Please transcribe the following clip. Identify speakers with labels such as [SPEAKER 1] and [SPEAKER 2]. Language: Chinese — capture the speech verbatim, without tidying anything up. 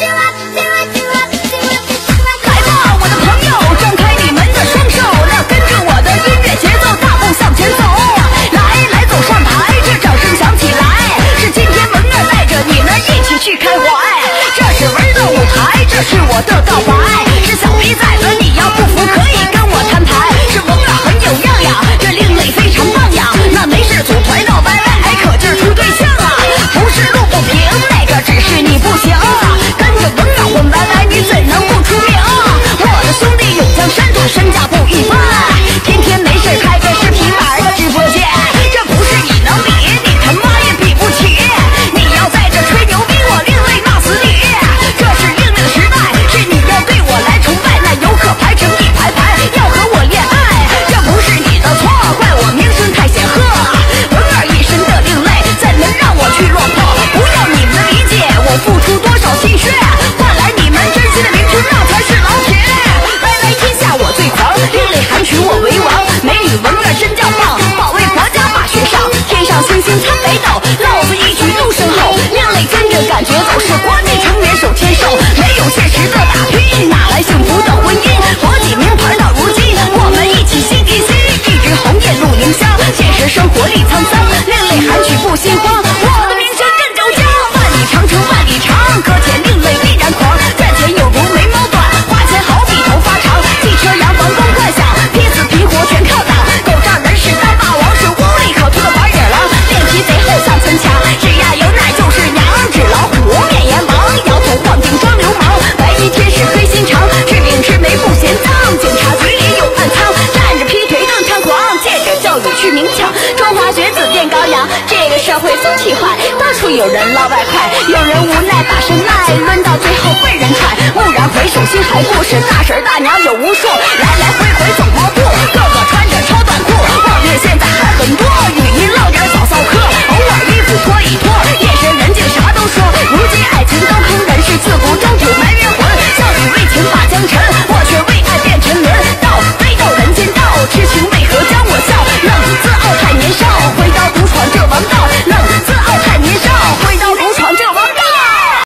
[SPEAKER 1] 是我的告白，是小逼崽子，你要不服可以跟我摊牌。是萌啊很有样样，这另类非常棒呀。那没事组团闹歪歪，还可劲儿处对象啊。不是路不平，那个只是你不行啊。跟着萌啊混歪歪，你怎能不出名啊？我的兄弟永江山，他身价不一般，天天没事开个视频玩个直播间，这不是你能比，你他妈也比不起。你要在这吹牛逼，我另类骂死你。这是另类的时代，是你要对我来崇拜，那有可排成一排排，要和我恋爱，这不是你的错，怪我名声太显赫。文儿一身的另类，怎能让我去落魄？不要你们理解我付出多少心血，换来你们真心的聆听，那才是老铁。歪歪天下我最狂，另类韩曲我为王，美女文儿真叫棒，保卫国家把学上，天上星星参北斗，老子一举入身后，另类跟着感觉走，是国际成员手牵手，没有现实的打拼，哪来幸福的婚姻？国际名牌到如今，我们一起 C D C， 一直红艳入营香，现实生活里沧桑，另类韩曲不心慌，我的名声震九江，万里长城万里长，搁浅另类必然狂，赚钱有如眉毛短，花钱好比头发长，汽车洋房公幻想，拼死拼活全靠党，狗仗人势当霸王，是无利可图的玩野狼，脸皮贼厚像村墙，只要有奶就是娘，纸老虎面阎王，摇头晃颈装流氓，白衣天使黑心肠，吃饼吃煤不嫌脏，警察局里有暗仓，站着劈腿更猖狂，借着教育去明抢，中华学子变羔羊，这个社会风气坏，到处有人捞外快，有人无奈把身卖，抡到最后被人踹，蓦然回首心还故事，大婶